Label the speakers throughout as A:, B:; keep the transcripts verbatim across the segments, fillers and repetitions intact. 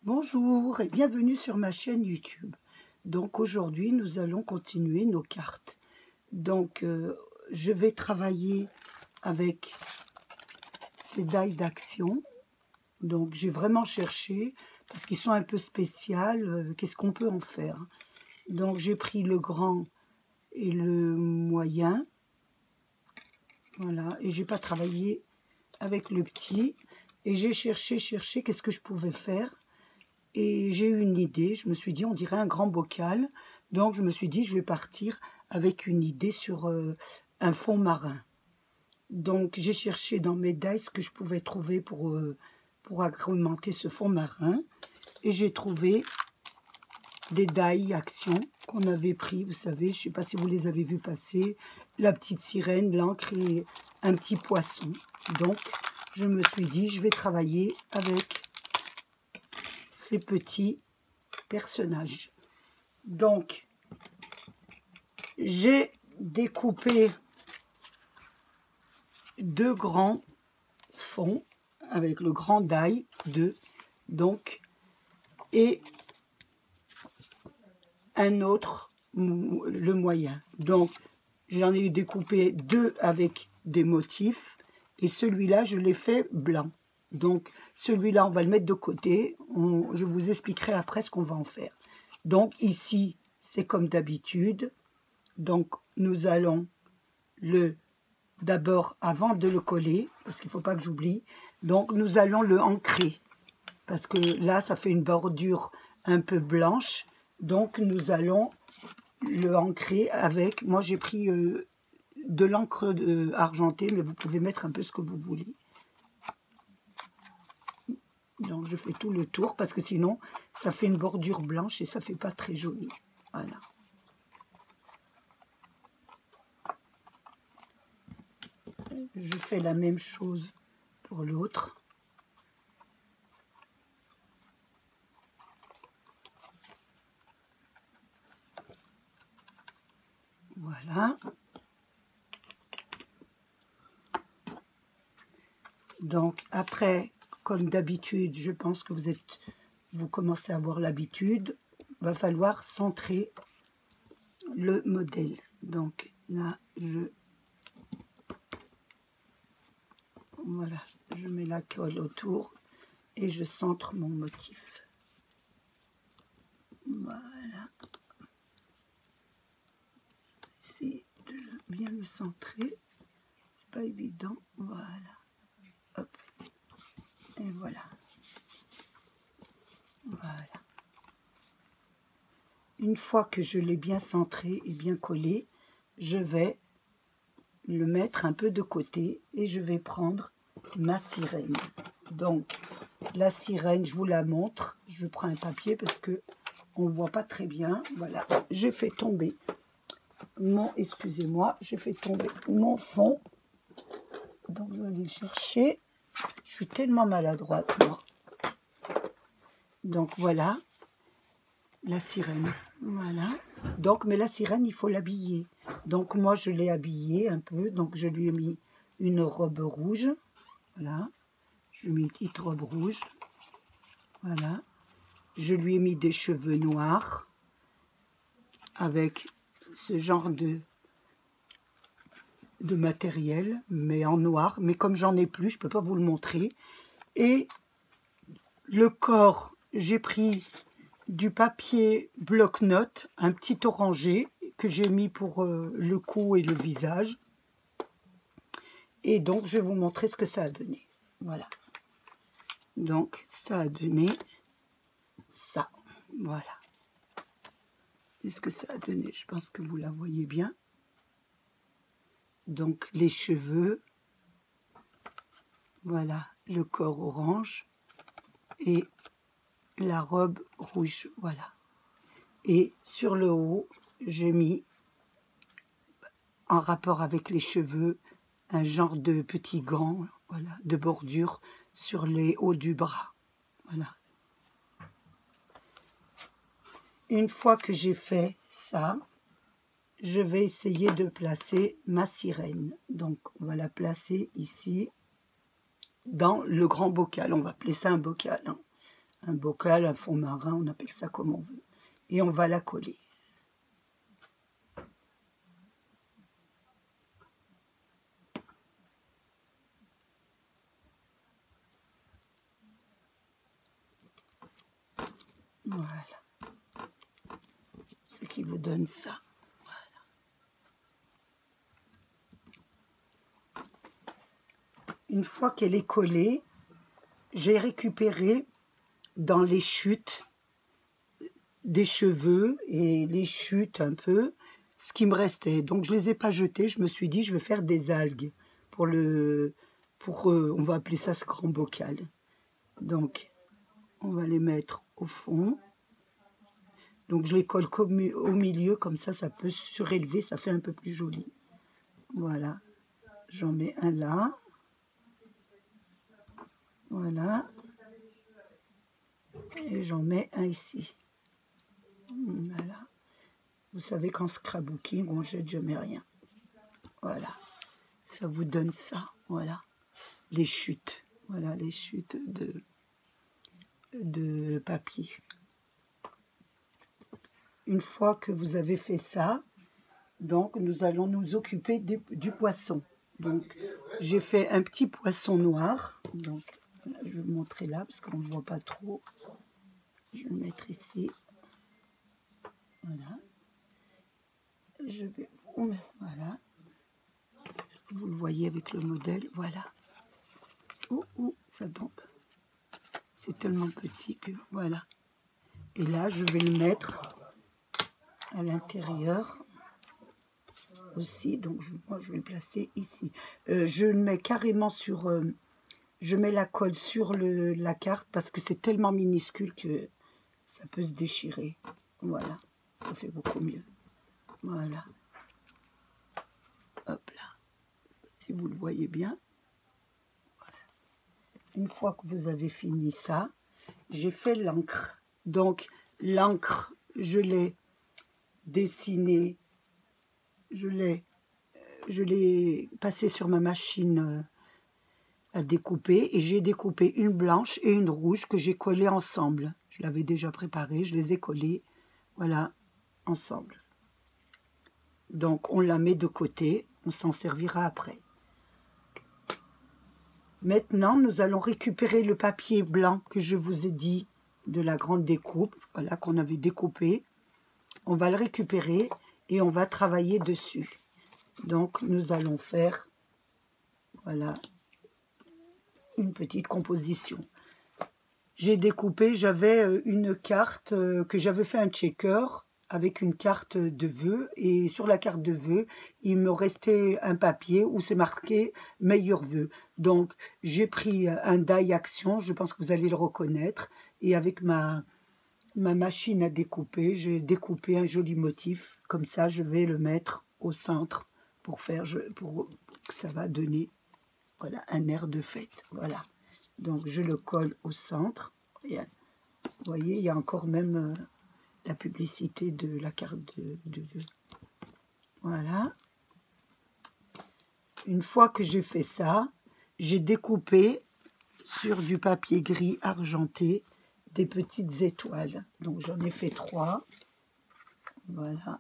A: Bonjour et bienvenue sur ma chaîne YouTube. Donc aujourd'hui nous allons continuer nos cartes. Donc euh, je vais travailler avec ces die d'action. Donc j'ai vraiment cherché parce qu'ils sont un peu spéciaux. Euh, Qu'est-ce qu'on peut en faire? Donc j'ai pris le grand et le moyen. Voilà, et j'ai pas travaillé avec le petit. Et j'ai cherché, cherché, qu'est-ce que je pouvais faire? Et j'ai eu une idée, je me suis dit, on dirait un grand bocal. Donc, je me suis dit, je vais partir avec une idée sur euh, un fond marin. Donc, j'ai cherché dans mes dies ce que je pouvais trouver pour, euh, pour agrémenter ce fond marin. Et j'ai trouvé des die action qu'on avait pris, vous savez, je ne sais pas si vous les avez vus passer. La petite sirène, l'encre et un petit poisson. Donc, je me suis dit, je vais travailler avec ces petits personnages. Donc, j'ai découpé deux grands fonds avec le grand die, deux, donc, et un autre, le moyen. Donc, j'en ai découpé deux avec des motifs, et celui-là, je l'ai fait blanc. Donc, celui-là, on va le mettre de côté. On, je vous expliquerai après ce qu'on va en faire. Donc, ici, c'est comme d'habitude. Donc, nous allons le, d'abord, avant de le coller, parce qu'il ne faut pas que j'oublie, donc, nous allons le ancrer. Parce que là, ça fait une bordure un peu blanche. Donc, nous allons le ancrer avec... Moi, j'ai pris euh, de l'encre euh, argentée, mais vous pouvez mettre un peu ce que vous voulez. Donc, je fais tout le tour, parce que sinon, ça fait une bordure blanche et ça ne fait pas très joli. Voilà. Je fais la même chose pour l'autre. Voilà. Donc, après, comme d'habitude, je pense que vous êtes, vous commencez à avoir l'habitude, il va falloir centrer le modèle. Donc, là, je... Voilà, je mets la colle autour et je centre mon motif. Voilà. Essayez de bien le centrer. C'est pas évident. Voilà. Hop. Et voilà. Voilà. Une fois que je l'ai bien centré et bien collé, je vais le mettre un peu de côté et je vais prendre ma sirène. Donc, la sirène, je vous la montre. Je prends un papier parce que on ne voit pas très bien. Voilà, j'ai fait tomber mon, excusez-moi, j'ai fait tomber mon fond. Donc, je vais aller chercher. Je suis tellement maladroite, moi. Donc, voilà, la sirène. Voilà. Donc, mais la sirène, il faut l'habiller. Donc, moi, je l'ai habillée un peu. Donc, je lui ai mis une robe rouge. Voilà. Je lui ai mis une petite robe rouge. Voilà. Je lui ai mis des cheveux noirs avec ce genre de, de matériel, mais en noir. Mais comme j'en ai plus, je ne peux pas vous le montrer. Et le corps, j'ai pris du papier bloc-notes, un petit orangé que j'ai mis pour euh, le cou et le visage. Et donc, je vais vous montrer ce que ça a donné. Voilà. Donc, ça a donné ça. Voilà. Qu'est-ce que ça a donné? Je pense que vous la voyez bien. Donc, les cheveux. Voilà, le corps orange. Et la robe rouge. Voilà. Et sur le haut, j'ai mis, en rapport avec les cheveux, un genre de petit gant, voilà, de bordure sur les hauts du bras. Voilà. Une fois que j'ai fait ça, je vais essayer de placer ma sirène. Donc, on va la placer ici, dans le grand bocal. On va placer un bocal. Hein. un bocal, un fond marin, on appelle ça comme on veut. Et on va la coller. Voilà. Ce qui vous donne ça. Voilà. Une fois qu'elle est collée, j'ai récupéré dans les chutes des cheveux et les chutes un peu ce qui me restait. Donc je les ai pas jetés. Je me suis dit je vais faire des algues pour le pour euh, on va appeler ça ce grand bocal. Donc on va les mettre au fond. Donc je les colle comme au milieu, comme ça ça peut surélever, ça fait un peu plus joli. Voilà, j'en mets un là. Voilà. Et j'en mets un ici. Voilà. Vous savez qu'en scrapbooking, on jette jamais rien. Voilà. Ça vous donne ça. Voilà. Les chutes. Voilà les chutes de, de papier. Une fois que vous avez fait ça, donc nous allons nous occuper du, du poisson. Donc j'ai fait un petit poisson noir. Donc je vais vous montrer là parce qu'on ne voit pas trop. Je vais le mettre ici. Voilà. Je vais... Voilà. Vous le voyez avec le modèle. Voilà. Oh, oh, ça tombe. C'est tellement petit que... Voilà. Et là, je vais le mettre à l'intérieur aussi. Donc, je, moi, je vais le placer ici. Euh, je le mets carrément sur... Euh, je mets la colle sur le, la carte parce que c'est tellement minuscule que ça peut se déchirer. Voilà. Ça fait beaucoup mieux. Voilà. Hop là. Si vous le voyez bien. Voilà. Une fois que vous avez fini ça, j'ai fait l'encre. Donc, l'encre, je l'ai dessinée. Je l'ai je l'ai passée sur ma machine à découper. Et j'ai découpé une blanche et une rouge que j'ai collées ensemble. Je l'avais déjà préparée. Je les ai collées. Voilà. Ensemble. Donc on la met de côté, on s'en servira après. Maintenant nous allons récupérer le papier blanc que je vous ai dit de la grande découpe, voilà, qu'on avait découpé. On va le récupérer et on va travailler dessus. Donc nous allons faire, voilà, une petite composition. J'ai découpé, j'avais une carte que j'avais fait un checker avec une carte de vœux, et sur la carte de vœux, il me restait un papier où c'est marqué « Meilleurs vœux ». Donc, j'ai pris un die action, je pense que vous allez le reconnaître, et avec ma, ma machine à découper, j'ai découpé un joli motif. Comme ça, je vais le mettre au centre pour, faire, pour que ça va donner, voilà, un air de fête. Voilà. Donc, je le colle au centre. Et, vous voyez, il y a encore même... Euh, la publicité de la carte de, de vœux. Voilà. Une fois que j'ai fait ça, j'ai découpé sur du papier gris argenté des petites étoiles. Donc j'en ai fait trois. Voilà.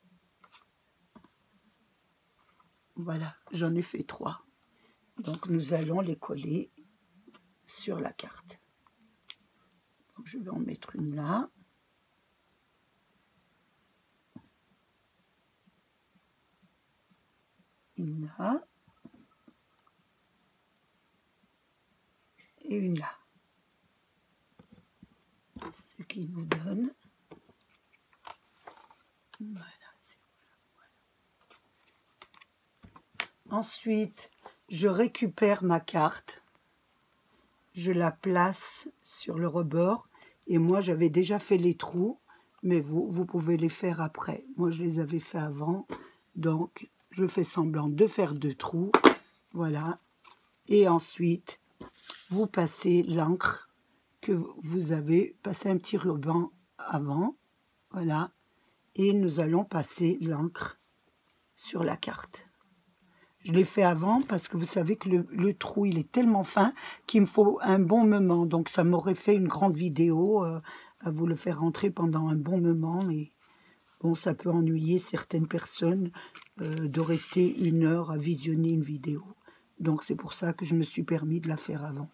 A: Voilà, j'en ai fait trois. Donc nous allons les coller sur la carte. Donc, je vais en mettre une là. Une là, et une là. Ce qui nous donne, voilà, voilà. Ensuite, je récupère ma carte, je la place sur le rebord, et moi j'avais déjà fait les trous, mais vous, vous pouvez les faire après. Moi je les avais fait avant, donc je fais semblant de faire deux trous, voilà, et ensuite vous passez l'encre que vous avez passé un petit ruban avant, voilà, et nous allons passer l'encre sur la carte. Je l'ai fait avant parce que vous savez que le, le trou, il est tellement fin qu'il me faut un bon moment. Donc, ça m'aurait fait une grande vidéo euh, à vous le faire rentrer pendant un bon moment. Mais bon, ça peut ennuyer certaines personnes euh, de rester une heure à visionner une vidéo. Donc, c'est pour ça que je me suis permis de la faire avant.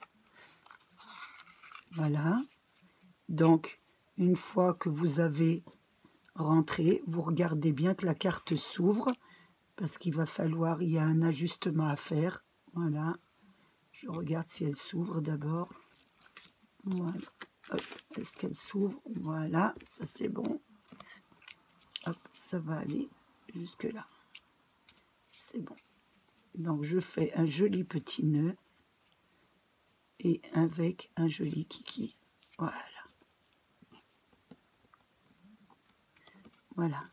A: Voilà. Donc, une fois que vous avez rentré, vous regardez bien que la carte s'ouvre. Parce qu'il va falloir, il y a un ajustement à faire. Voilà. Je regarde si elle s'ouvre d'abord. Voilà. Est-ce qu'elle s'ouvre? Voilà, ça c'est bon. Hop, ça va aller jusque là. C'est bon. Donc je fais un joli petit nœud. Et avec un joli kiki. Voilà. Voilà.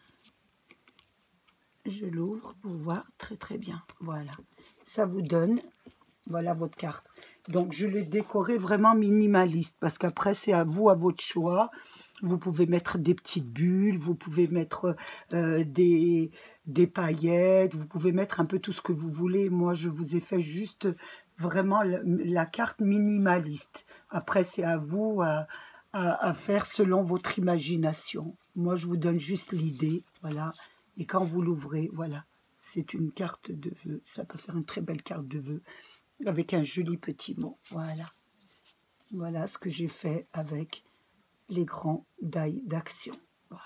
A: Je l'ouvre pour voir très très bien. Voilà. Ça vous donne, voilà votre carte. Donc je l'ai décoré vraiment minimaliste parce qu'après c'est à vous, à votre choix. Vous pouvez mettre des petites bulles, vous pouvez mettre euh, des, des paillettes, vous pouvez mettre un peu tout ce que vous voulez. Moi je vous ai fait juste vraiment la, la carte minimaliste. Après c'est à vous à, à, à faire selon votre imagination. Moi je vous donne juste l'idée, voilà. Et quand vous l'ouvrez, voilà, c'est une carte de vœux. Ça peut faire une très belle carte de vœux avec un joli petit mot. Voilà. Voilà ce que j'ai fait avec les grands die d'action. Voilà.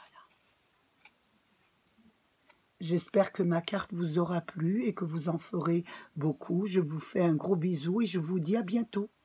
A: J'espère que ma carte vous aura plu et que vous en ferez beaucoup. Je vous fais un gros bisou et je vous dis à bientôt.